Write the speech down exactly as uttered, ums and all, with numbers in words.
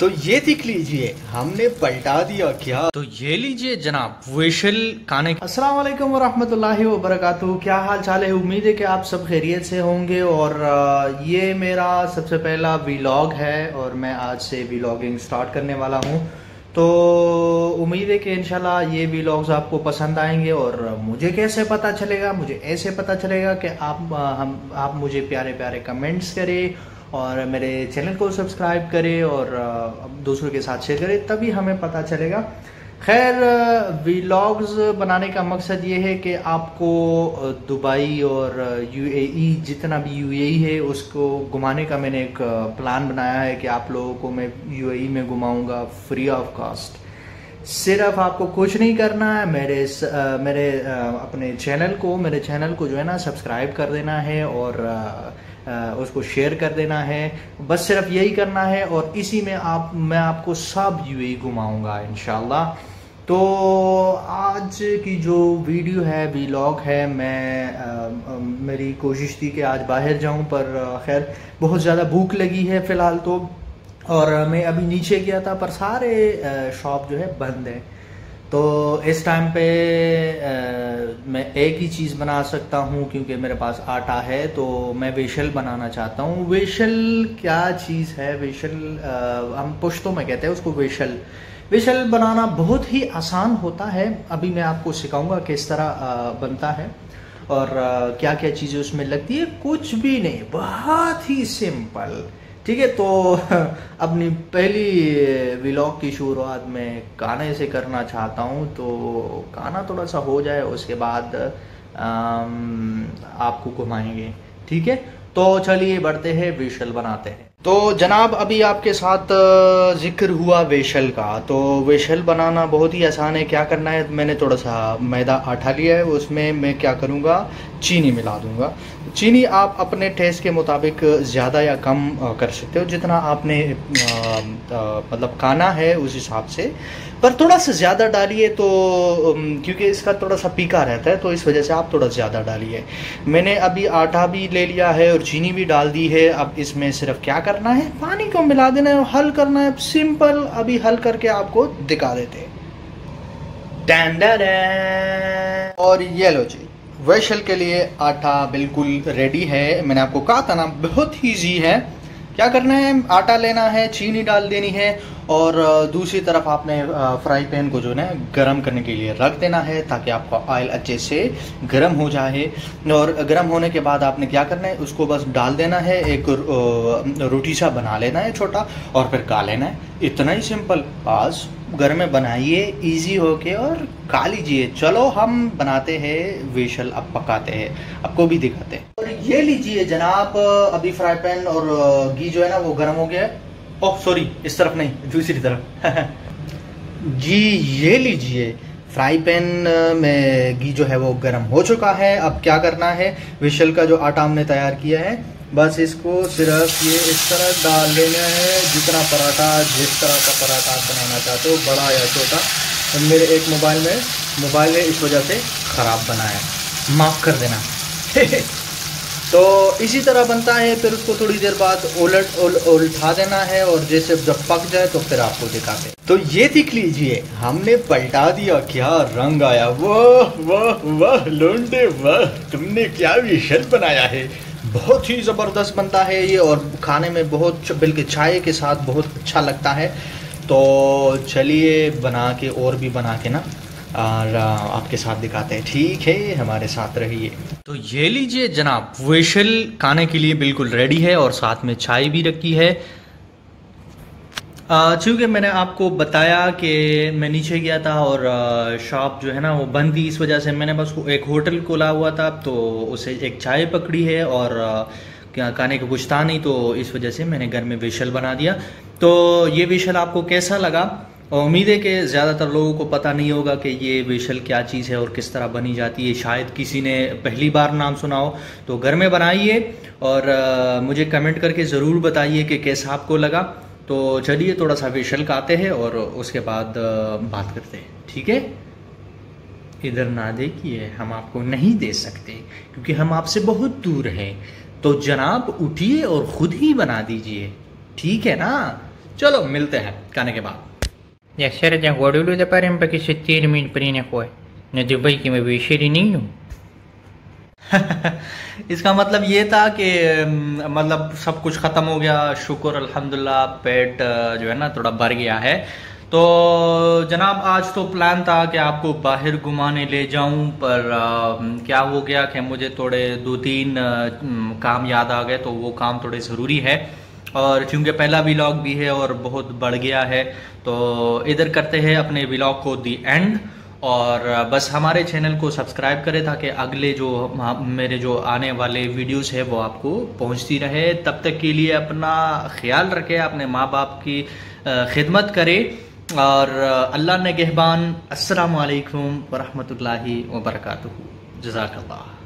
तो ये देख लीजिए हमने पलटा दिया क्या। तो ये लीजिए जनाब वेशल खाने। अस्सलाम वालेकुम वरहमतुल्लाहि वबरकातुहू। क्या हाल चाल है? उम्मीद है कि आप सब खैरियत से होंगे। और ये मेरा सबसे पहला व्लॉग है और मैं आज से व्लॉगिंग स्टार्ट करने वाला हूँ। तो उम्मीद है कि इंशाल्लाह ये व्लॉग्स आपको पसंद आएंगे। और मुझे कैसे पता चलेगा? मुझे ऐसे पता चलेगा कि आप हम आप मुझे प्यारे प्यारे कमेंट्स करें और मेरे चैनल को सब्सक्राइब करें और दूसरों के साथ शेयर करें, तभी हमें पता चलेगा। खैर, व्लॉग्स बनाने का मकसद ये है कि आपको दुबई और यूएई, जितना भी यूएई है उसको घुमाने का मैंने एक प्लान बनाया है कि आप लोगों को मैं यूएई में घुमाऊंगा फ्री ऑफ कॉस्ट। सिर्फ आपको कुछ नहीं करना है, मेरे आ, मेरे आ, अपने चैनल को मेरे चैनल को जो है ना सब्सक्राइब कर देना है और आ, आ, उसको शेयर कर देना है। बस सिर्फ यही करना है और इसी में आप मैं आपको सब यूएई घुमाऊंगा इंशाल्लाह। तो आज की जो वीडियो है, व्लॉग है, मैं आ, आ, मेरी कोशिश थी कि आज बाहर जाऊं, पर खैर बहुत ज़्यादा भूख लगी है फ़िलहाल तो। और मैं अभी नीचे गया था पर सारे शॉप जो है बंद है। तो इस टाइम पे आ, मैं एक ही चीज़ बना सकता हूँ क्योंकि मेरे पास आटा है। तो मैं वेशल बनाना चाहता हूँ। वेशल क्या चीज़ है? वेशल आ, हम पुश्तो में कहते हैं उसको वेशल। वेशल बनाना बहुत ही आसान होता है। अभी मैं आपको सिखाऊंगा किस तरह आ, बनता है और क्या क्या चीज़ें उसमें लगती है। कुछ भी नहीं, बहुत ही सिंपल। ठीक है, तो अपनी पहली व्लॉग की शुरुआत में गाने से करना चाहता हूँ। तो गाना थोड़ा सा हो जाए, उसके बाद आम, आपको घुमाएंगे। ठीक है, तो चलिए बढ़ते हैं, वेशल बनाते हैं। तो जनाब, अभी आपके साथ जिक्र हुआ वेशल का। तो वेशल बनाना बहुत ही आसान है। क्या करना है, मैंने थोड़ा सा मैदा आटा लिया है, उसमें मैं क्या करूँगा, चीनी मिला दूँगा। चीनी आप अपने टेस्ट के मुताबिक ज़्यादा या कम कर सकते हो, जितना आपने आ, आ, मतलब खाना है उस हिसाब से। पर थोड़ा सा ज़्यादा डालिए, तो क्योंकि इसका थोड़ा सा पीका रहता है, तो इस वजह से आप थोड़ा ज़्यादा डालिए। मैंने अभी आटा भी ले लिया है और चीनी भी डाल दी है। अब इसमें सिर्फ क्या करना है, पानी को मिला देना है, हल करना है, सिंपल। अभी हल करके आपको दिखा देते हैं। और ये लो जी, वेशल के लिए आटा बिल्कुल रेडी है। मैंने आपको कहा था ना, बहुत ईजी है। क्या करना है, आटा लेना है, चीनी डाल देनी है और दूसरी तरफ आपने फ्राई पैन को जो है ना गर्म करने के लिए रख देना है, ताकि आपका ऑयल अच्छे से गर्म हो जाए। और गर्म होने के बाद आपने क्या करना है, उसको बस डाल देना है, एक रोटी सा बना लेना है छोटा, और फिर खा लेना है। इतना ही सिंपल। बस घर में बनाइए इजी होके और खा लीजिए। चलो हम बनाते हैं वेशल, अब पकाते हैं, आपको भी दिखाते हैं। और ये लीजिए जनाब, अभी फ्राई पैन और घी जो है ना वो गर्म हो गया है। ओह सॉरी, इस तरफ नहीं, दूसरी तरफ। जी ये लीजिए, फ्राई पैन में घी जो है वो गर्म हो चुका है। अब क्या करना है, वेशल का जो आटा हमने तैयार किया है, बस इसको सिर्फ ये इस तरह डाल लेना है। जितना पराठा, जिस तरह का पराठा आप बनाना चाहते हो, बड़ा या छोटा। तो मेरे एक मोबाइल में मोबाइल है, इस वजह से ख़राब बना है, माफ़ कर देना। तो इसी तरह बनता है। फिर उसको थोड़ी देर बाद उलट उल, उल्टा देना है और जैसे जब पक जाए तो फिर आपको दिखाते हैं। तो ये देख लीजिए, हमने पलटा दिया, क्या रंग आया। वाह वाह वाह लोंडे वाह, तुमने क्या वेशल बनाया है। बहुत ही ज़बरदस्त बनता है ये और खाने में बहुत, बल्कि चाय के साथ बहुत अच्छा लगता है। तो चलिए बना के और भी बना के ना और आपके साथ दिखाते हैं। ठीक है, हमारे साथ रहिए। तो ये लीजिए जनाब, वेशल खाने के लिए बिल्कुल रेडी है और साथ में चाय भी रखी है। चूँकि मैंने आपको बताया कि मैं नीचे गया था और शॉप जो है ना वो बंद थी, इस वजह से मैंने बस एक होटल खोला हुआ था, तो उसे एक चाय पकड़ी है और क्या खाने का कुछ था नहीं, तो इस वजह से मैंने घर में वेशल बना दिया। तो ये वेशल आपको कैसा लगा? उम्मीद है कि ज़्यादातर लोगों को पता नहीं होगा कि ये वेशल क्या चीज़ है और किस तरह बनी जाती है। शायद किसी ने पहली बार नाम सुना हो, तो घर में बनाइए और आ, मुझे कमेंट करके ज़रूर बताइए कि कैसा आपको लगा। तो चलिए थोड़ा सा वेशल खाते हैं और उसके बाद आ, बात करते हैं। ठीक है, इधर ना देखिए, हम आपको नहीं दे सकते क्योंकि हम आपसे बहुत दूर हैं। तो जनाब उठिए और ख़ुद ही बना दीजिए, ठीक है ना। चलो मिलते हैं खाने के बाद। Ya Sergio dulu da parem pakai setir min perine koi. Na Dubai की मैं बेशरी नहीं हूँ। इसका मतलब ये था कि मतलब सब कुछ ख़त्म हो गया, शुक्र अल्हम्दुलिल्लाह, पेट जो है ना थोड़ा भर गया है। तो जनाब आज तो प्लान था कि आपको बाहर घुमाने ले जाऊं, पर आ, क्या हो गया कि मुझे थोड़े दो तीन आ, काम याद आ गए, तो वो काम थोड़े ज़रूरी है, और क्योंकि पहला व्लॉग भी है और बहुत बढ़ गया है, तो इधर करते हैं अपने व्लॉग को दी एंड। और बस हमारे चैनल को सब्सक्राइब करें ताकि अगले जो मेरे जो आने वाले वीडियोस है वो आपको पहुंचती रहे। तब तक के लिए अपना ख्याल रखें, अपने माँ बाप की खिदमत करें और अल्लाह निगहबान। अस्सलामु अलैकुम वरहमतुल्लाहि वबरकातुहू। जज़ाकल्लाह।